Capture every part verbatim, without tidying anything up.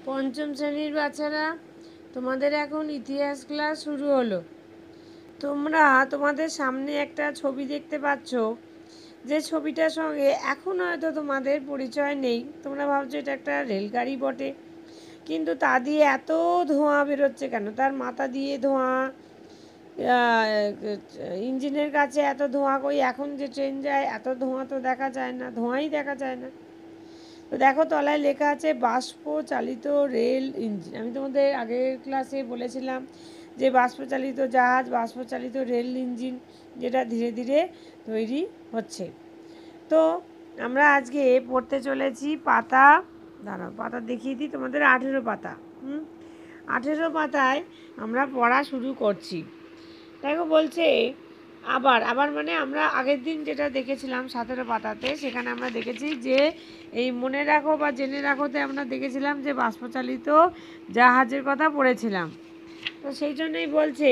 পঞ্চম শ্রেণীর বাচ্চারা, তোমাদের এখন ইতিহাস ক্লাস শুরু হলো। তোমরা তোমাদের সামনে একটা ছবি দেখতে পাচ্ছ, যে ছবিটার সঙ্গে এখন হয়তো তোমাদের পরিচয় নেই। তোমরা ভাবছো এটা একটা রেলগাড়ি বটে, কিন্তু তা দিয়ে এত ধোঁয়া বেরোচ্ছে কেন? তার মাথা দিয়ে ধোঁয়া, ইঞ্জিনের কাছে এত ধোঁয়া। কই এখন যে ট্রেন যায় এত ধোঁয়া তো দেখা যায় না, ধোঁয়াই দেখা যায় না। তো দেখো তলায় লেখা আছে বাষ্প চালিত রেল ইঞ্জিন। আমি তোমাদের আগের ক্লাসে বলেছিলাম যে বাষ্প চালিত জাহাজ, বাষ্প চালিত রেল ইঞ্জিন, যেটা ধীরে ধীরে তৈরি হচ্ছে। তো আমরা আজকে পড়তে চলেছি পাতা, দাঁড়াও পাতা দেখিয়ে দিই তোমাদের, আঠেরো পাতা। হুম আঠেরো পাতায় আমরা পড়া শুরু করছি। দেখো বলছে আবার আবার মানে আমরা আগের দিন যেটা দেখেছিলাম সতেরো পাতাতে, সেখানে আমরা দেখেছি যে এই মনে রাখো বা জেনে রাখোতে আমরা দেখেছিলাম যে বাষ্পচালিত জাহাজের কথা পড়েছিলাম। তো সেই জন্যই বলছে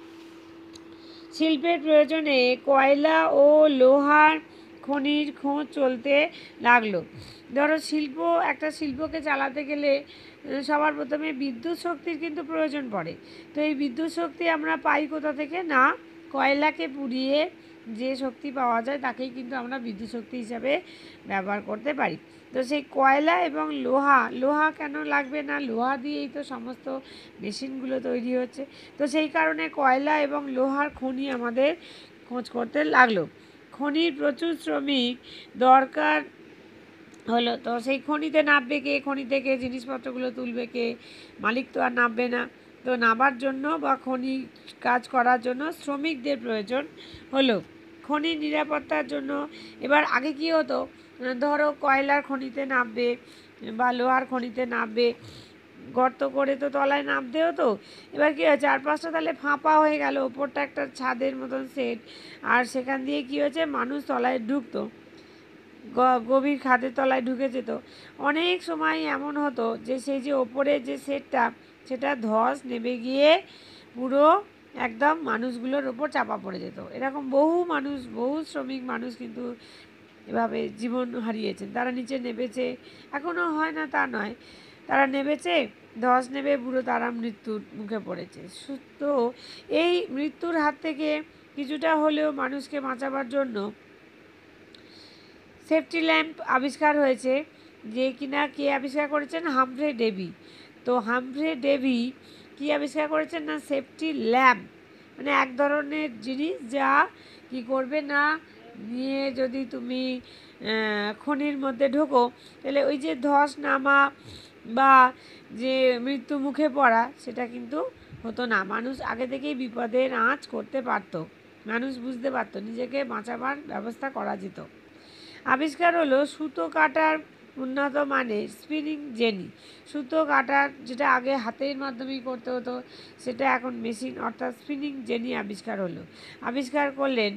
শিল্পের প্রয়োজনে কয়লা ও লোহার খনির খোঁজ চলতে লাগলো। ধরো শিল্প, একটা শিল্পকে চালাতে গেলে সবার প্রথমে বিদ্যুৎ শক্তির কিন্তু প্রয়োজন পড়ে। তো এই বিদ্যুৎ শক্তি আমরা পাই কোথা থেকে? না, কয়লাকে পুড়িয়ে যে শক্তি পাওয়া যায় তাকেই কিন্তু আমরা বিদ্যুৎ শক্তি হিসাবে ব্যবহার করতে পারি। তো সেই কয়লা এবং লোহা, লোহা কেন লাগবে না? লোহা দিয়েই তো সমস্ত মেশিনগুলো তৈরি হচ্ছে। তো সেই কারণে কয়লা এবং লোহার খনি আমাদের খোঁজ করতে লাগলো। খনির প্রচুর শ্রমিক দরকার হলো। তো সেই খনিতে নামবে কে? খনি থেকে জিনিসপত্রগুলো তুলবে কে? মালিক তো আর নামবে না। তো নামার জন্য বা খনি কাজ করার জন্য শ্রমিকদের প্রয়োজন হলো। খনির নিরাপত্তার জন্য এবার আগে কী হতো, ধরো কয়লার খনিতে নামবে বা লোহার খনিতে নামবে, গর্ত করে তো তলায় নামতে হতো। এবার কী হয়, চার পাঁচটা তাহলে ফাঁপা হয়ে গেল, ওপরটা একটা ছাদের মতন সেট, আর সেখান দিয়ে কী হয়েছে, মানুষ তলায় ঢুকতো, গভীর খাদের তলায় ঢুকে যেত। অনেক সময় এমন হতো যে সেই যে ওপরে যে সেটটা, সেটা ধস নেমে গিয়ে পুরো একদম মানুষগুলোর ওপর চাপা পড়ে যেত। এরকম বহু মানুষ, বহু শ্রমিক মানুষ কিন্তু এভাবে জীবন হারিয়েছেন। তারা নিচে নেমেছে, এখনও হয় না তা নয়, তারা নেমেছে, ধস নেমে পুরো তারা মৃত্যুর মুখে পড়েছে। তো এই মৃত্যুর হাত থেকে কিছুটা হলেও মানুষকে বাঁচাবার জন্য সেফটি ল্যাম্প আবিষ্কার হয়েছে, যে কিনা কে আবিষ্কার করেছেন? Humphry Davy. তো হামফ্রে ডেভি কি আবিষ্কার করেছেন? না সেফটি ল্যাম্প, মানে এক ধরনের জিনিস যা কি করবে না, নিয়ে যদি তুমি খনির মধ্যে ঢোকো তাহলে ওই যে ধস নামা বা যে মৃত্যু মুখে পড়া, সেটা কিন্তু হতো না। মানুষ আগে থেকেই বিপদের আঁচ করতে পারত, মানুষ বুঝতে পারত, নিজেকে বাঁচাবার ব্যবস্থা করা যেত। আবিষ্কার হলো সুতো কাটার উন্নত মানের স্পিনিং জেনি। সুতো কাটার যেটা আগে হাতের মাধ্যমেই করতে হতো, সেটা এখন মেশিন অর্থাৎ স্পিনিং জেনি আবিষ্কার হলো। আবিষ্কার করলেন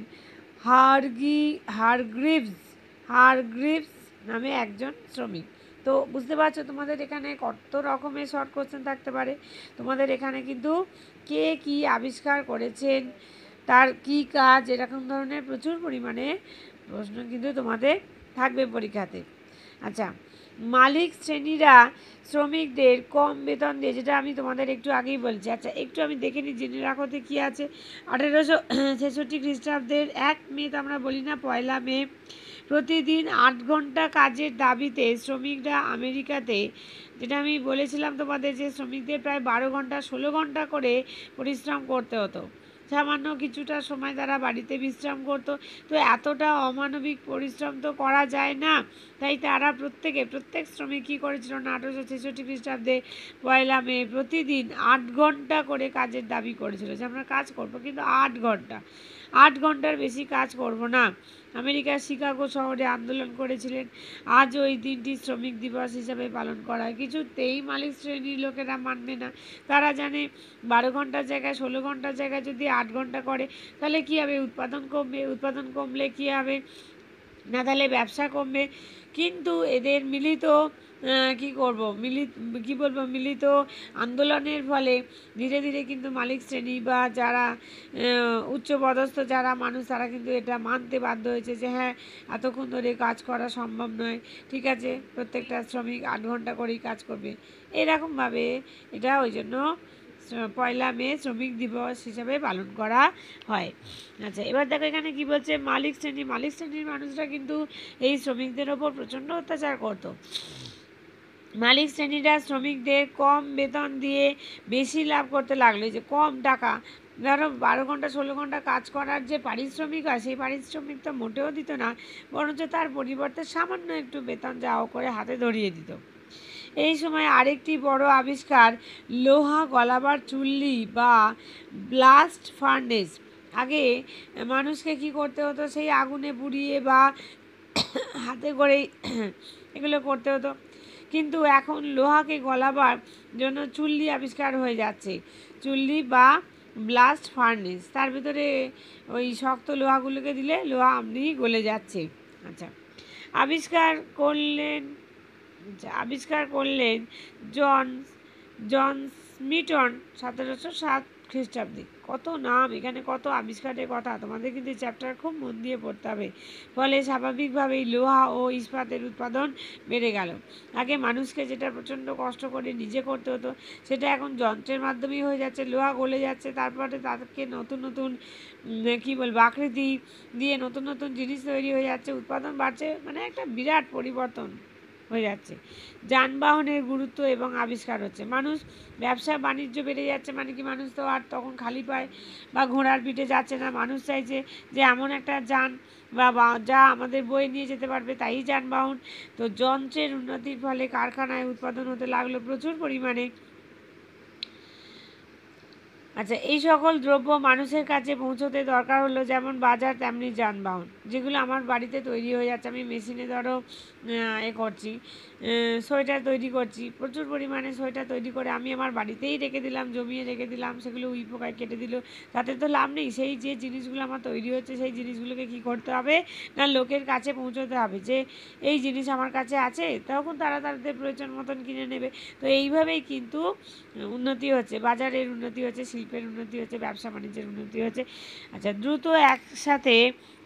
হারগি হারগ্রিভস হারগ্রিভস নামে একজন শ্রমিক। তো বুঝতে পারছো তোমাদের এখানে কত রকমের শর্ট কোশ্চেন থাকতে পারে। তোমাদের এখানে কিন্তু কে কি আবিষ্কার করেছেন, তার কি কাজ, এরকম ধরনের প্রচুর পরিমাণে প্রশ্ন কিন্তু তোমাদের থাকবে পরীক্ষাতে। আচ্ছা, মালিক শ্রেণীরা শ্রমিকদের কম বেতন দিয়ে, যেটা আমি তোমাদের একটু আগেই বলছি। আচ্ছা একটু আমি দেখে নিই জেনে রাখোতে কী আছে। আঠেরোশো ছেষট্টি খ্রিস্টাব্দের এক মে, আমরা বলি না পয়লা মে, প্রতিদিন আট ঘন্টা কাজের দাবিতে শ্রমিকরা আমেরিকাতে, যেটা আমি বলেছিলাম তোমাদের যে শ্রমিকদের প্রায় বারো ঘন্টা ষোলো ঘন্টা করে পরিশ্রম করতে হতো, সামান্য কিছুটা সময় তারা বাড়িতে বিশ্রাম করত। তো এতটা অমানবিক পরিশ্রম তো করা যায় না, তাই তারা প্রত্যেকে প্রত্যেক শ্রমিক কী করেছিল না, আঠেরোশো ছেষট্টি খ্রিস্টাব্দে পয়লা মে প্রতিদিন আট ঘন্টা করে কাজের দাবি করেছিল, যে আমরা কাজ করব কিন্তু আট ঘন্টা আট ঘন্টার বেশি কাজ করব না। আমেরিকার শিকাগো শহরে আন্দোলন করেছিলেন। আজও এই দিনটি শ্রমিক দিবস হিসাবে পালন করা হয়। কিছুতেই মালিক শ্রেণীর লোকেরা মানবে না। তারা জানে বারো ঘন্টার জায়গায় ষোলো ঘন্টার জায়গায় যদি আট ঘন্টা করে তাহলে কী হবে, উৎপাদন কমবে, উৎপাদন কমলে কী হবে না, তাহলে ব্যবসা কমবে। কিন্তু এদের মিলিত কি করব মিলিত কি বলবো মিলিত আন্দোলনের ফলে ধীরে ধীরে কিন্তু মালিক শ্রেণী বা যারা উচ্চপদস্থ যারা মানুষ তারা কিন্তু এটা মানতে বাধ্য হয়েছে যে হ্যাঁ এতক্ষণ ধরে কাজ করা সম্ভব নয়, ঠিক আছে প্রত্যেকটা শ্রমিক আট ঘন্টা করেই কাজ করবে। এরকমভাবে এটা ওই জন্য পয়লা মে শ্রমিক দিবস হিসাবে পালন করা হয়। আচ্ছা, এবার দেখো এখানে কি বলছে, মালিক শ্রেণী মালিক শ্রেণীর মানুষরা কিন্তু এই শ্রমিকদের ওপর প্রচণ্ড অত্যাচার করতো। মালিক শ্রেণীরা শ্রমিকদের কম বেতন দিয়ে বেশি লাভ করতে লাগলো, যে কম টাকা, ধরো বারো ঘন্টা ষোলো ঘন্টা কাজ করার যে পারিশ্রমিক হয় সেই পারিশ্রমিক তো মোটেও দিত না, বরঞ্চ তার পরিবর্তে সামান্য একটু বেতন যাও করে হাতে ধরিয়ে দিত। এই সময় আরেকটি বড় আবিষ্কার লোহা গলাবার চুল্লি বা ব্লাস্ট ফার্নেস। আগে মানুষকে কি করতে হতো, সেই আগুনে পুড়িয়ে বা হাতে করেই এগুলো করতে হতো, কিন্তু এখন লোহাকে গলাবার জন্য চুল্লি আবিষ্কার হয়ে যাচ্ছে, চুল্লি বা ব্লাস্ট ফার্নেস। তার ভিতরে ওই শক্ত লোহাগুলোকে দিলে লোহা এমনিই গলে যাচ্ছে। আচ্ছা, আবিষ্কার করলেন আবিষ্কার করলেন জন জন স্মিটন সতেরোশো সাত খ্রিস্টাব্দে। কত নাম এখানে, কত আবিষ্কারের কথা, তোমাদের কিন্তু চ্যাপ্টার খুব মন দিয়ে পড়তে হবে। ফলে স্বাভাবিকভাবেই লোহা ও ইস্পাতের উৎপাদন বেড়ে গেল। আগে মানুষকে যেটা প্রচণ্ড কষ্ট করে নিজে করতে হতো সেটা এখন যন্ত্রের মাধ্যমেই হয়ে যাচ্ছে, লোহা গলে যাচ্ছে, তারপরে তাদেরকে নতুন নতুন কী বলবো আকৃতি দিয়ে নতুন নতুন জিনিস তৈরি হয়ে যাচ্ছে, উৎপাদন বাড়ছে, মানে একটা বিরাট পরিবর্তন হয়ে যাচ্ছে। যানবাহনের গুরুত্ব এবং আবিষ্কার হচ্ছে, মানুষ ব্যবসা বাণিজ্য বেড়ে যাচ্ছে, মানে কি মানুষ তো আর তখন খালি পায় বা ঘোড়ার পিঠে যাচ্ছে না, মানুষ চাইছে যে এমন একটা যান বা যা আমাদের বয়ে নিয়ে যেতে পারবে, তাই যানবাহন। তো যন্ত্রের উন্নতির ফলে কারখানায় উৎপাদন হতে লাগলো প্রচুর পরিমাণে। আচ্ছা, এই সকল দ্রব্য মানুষের কাছে পৌঁছতে দরকার হলো যেমন বাজার তেমনি যানবাহন, যেগুলো আমার বাড়িতে তৈরি হয়ে যাচ্ছে। আমি মেশিনে ধরো এ করছি, সোয়েটার তৈরি করছি, প্রচুর পরিমাণে সোয়েটার তৈরি করে আমি আমার বাড়িতেই রেখে দিলাম, জমিয়ে রেখে দিলাম, সেগুলো উই পোকায় কেটে দিল, তাতে তো লাভ নেই। সেই যে জিনিসগুলো আমার তৈরি হচ্ছে সেই জিনিসগুলোকে কি করতে হবে না লোকের কাছে পৌঁছতে হবে, যে এই জিনিস আমার কাছে আছে, তখন তারা তাদের প্রয়োজন মতন কিনে নেবে। তো এইভাবেই কিন্তু উন্নতি হচ্ছে, বাজারের উন্নতি হচ্ছে, শিল্পের উন্নতি হচ্ছে, ব্যবসা বাণিজ্যের উন্নতি হচ্ছে। আচ্ছা, দ্রুত একসাথে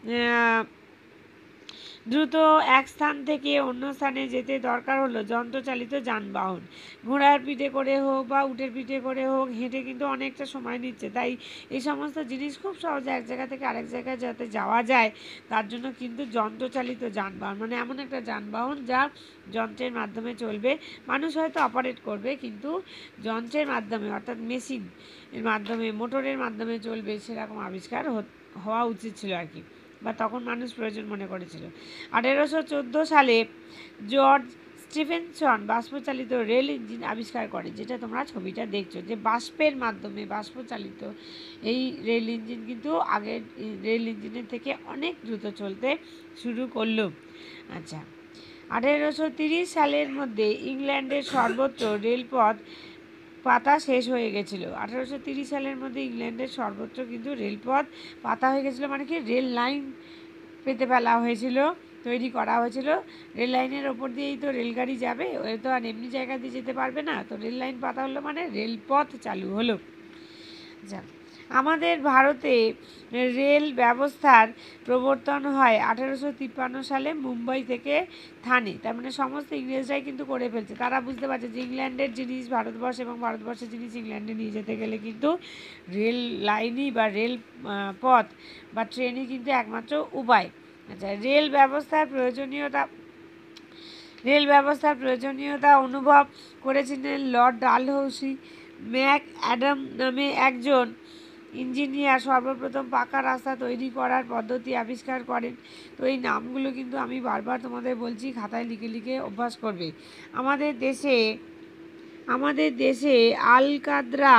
দ্রুত এক স্থান থেকে অন্য স্থানে যেতে দরকার হলো যন্ত্রচালিত যানবাহন। ঘোড়ার পিঠে করে হোক বা উটের পিঠে করে হোক, হেঁটে কিন্তু অনেকটা সময় নিচ্ছে, তাই এই সমস্ত জিনিস খুব সহজে এক জায়গা থেকে আরেক জায়গায় যাতে যাওয়া যায় তার জন্য কিন্তু যন্ত্রচালিত যানবাহন, মানে এমন একটা যানবাহন যা যন্ত্রের মাধ্যমে চলবে, মানুষ হয়তো অপারেট করবে কিন্তু যন্ত্রের মাধ্যমে অর্থাৎ মেশিন এর মাধ্যমে, মোটরের মাধ্যমে চলবে, সেরকম আবিষ্কার হওয়া উচিত ছিল আর কি, বা তখন মানুষ প্রয়োজন মনে করেছিল। আঠেরোশো চোদ্দো সালে জর্জ স্টিফেনসন বাষ্পচালিত রেল ইঞ্জিন আবিষ্কার করে, যেটা তোমরা ছবিটা দেখছো, যে বাষ্পের মাধ্যমে বাষ্পচালিত এই রেল ইঞ্জিন কিন্তু আগের রেল ইঞ্জিনের থেকে অনেক দ্রুত চলতে শুরু করলো। আচ্ছা, আঠেরোশো তিরিশ সালের মধ্যে ইংল্যান্ডের সর্বত্র রেলপথ পাতা শেষ হয়ে গেছিলো। আঠেরোশো তিরিশ সালের মধ্যে ইংল্যান্ডের সর্বত্র কিন্তু রেলপথ পাতা হয়ে গেছিলো, মানে কি রেল লাইন পেতে ফেলা হয়েছিল, তৈরি করা হয়েছিল। রেল লাইনের ওপর দিয়েই তো রেলগাড়ি যাবে, ওই তো আর এমনি জায়গা দিয়ে যেতে পারবে না, তো রেল লাইন পাতা হলো মানে রেলপথ চালু হলো। আচ্ছা, আমাদের ভারতে রেল ব্যবস্থার প্রবর্তন হয় আঠেরোশো তিপ্পান্ন সালে মুম্বাই থেকে থানে, তার মানে সমস্ত ইংরেজরাই কিন্তু করে ফেলছে, তারা বুঝতে পারছে যে ইংল্যান্ডের জিনিস ভারতবর্ষ এবং ভারতবর্ষের জিনিস ইংল্যান্ডে নিয়ে যেতে গেলে কিন্তু রেল লাইনই বা রেল পথ বা ট্রেনই কিন্তু একমাত্র উপায়। আচ্ছা, রেল ব্যবস্থার প্রয়োজনীয়তা রেল ব্যবস্থার প্রয়োজনীয়তা অনুভব করেছিলেন লর্ড ডালহৌসি। ম্যাক অ্যাডাম নামে একজন ইঞ্জিনিয়ার সর্বপ্রথম পাকা রাস্তা তৈরি করার পদ্ধতি আবিষ্কার করেন। তো এই নামগুলো কিন্তু আমি বারবার তোমাদের বলছি, খাতায় লিখে লিখে অভ্যাস করবে। আমাদের দেশে আমাদের দেশে আলকাতরা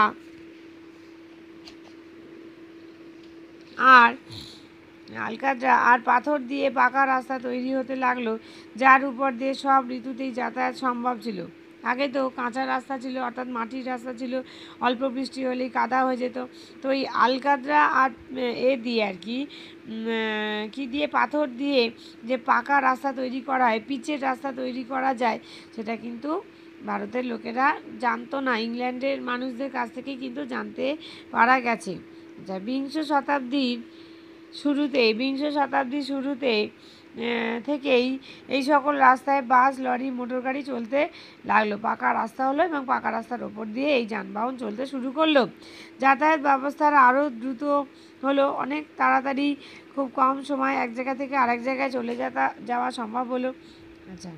আর আলকাতরা আর পাথর দিয়ে পাকা রাস্তা তৈরি হতে লাগলো, যার উপর দিয়ে সব ঋতুতেই যাতায়াত সম্ভব ছিল। আগে তো কাঁচা রাস্তা ছিল, অর্থাৎ মাটির রাস্তা ছিল, অল্প বৃষ্টি হলেই কাদা হয়ে যেত। তো এই আলকাতরা আর এ দিয়ে আর কি কী দিয়ে, পাথর দিয়ে যে পাকা রাস্তা তৈরি করা হয়, পিচের রাস্তা তৈরি করা যায়, সেটা কিন্তু ভারতের লোকেরা জানতো না, ইংল্যান্ডের মানুষদের কাছ থেকেই কিন্তু জানতে পারা গেছে। যা বিংশ শতাব্দীর শুরুতে বিংশ শতাব্দীর শুরুতে থেকেই এই সকল রাস্তায় বাস, লরি, মোটর গাড়ি চলতে লাগলো। পাকা রাস্তা হলো এবং পাকা রাস্তার ওপর দিয়ে এই যানবাহন চলতে শুরু করলো। যাতায়াত ব্যবস্থার আরও দ্রুত হলো, অনেক তাড়াতাড়ি খুব কম সময় এক জায়গা থেকে আরেক জায়গায় চলে যাতা যাওয়া সম্ভব হলো। আচ্ছা,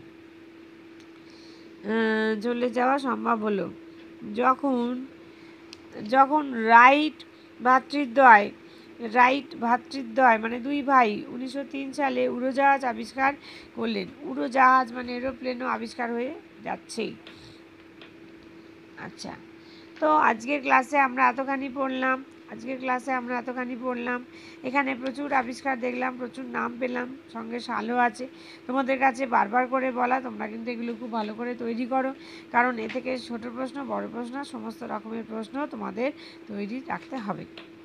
চলে যাওয়া সম্ভব হলো যখন যখন রাইট ভ্রাতৃদ্বয় রাইট ভ্রাতৃদ্বয় মানে দুই ভাই উনিশশো তিন সালে উড়োজাহাজ আবিষ্কার করলেন। উড়োজাহাজ মানে এরোপ্লেনও আবিষ্কার হয়ে যাচ্ছে। আচ্ছা, তো আজকের ক্লাসে আমরা এতখানি পড়লাম আজকের ক্লাসে আমরা এতখানি পড়লাম এখানে প্রচুর আবিষ্কার দেখলাম, প্রচুর নাম পেলাম, সঙ্গে সালও আছে। তোমাদের কাছে বারবার করে বলা, তোমরা কিন্তু এগুলো খুব ভালো করে তৈরি করো, কারণ এ থেকে ছোটো প্রশ্ন, বড় প্রশ্ন, সমস্ত রকমের প্রশ্ন তোমাদের তৈরি রাখতে হবে।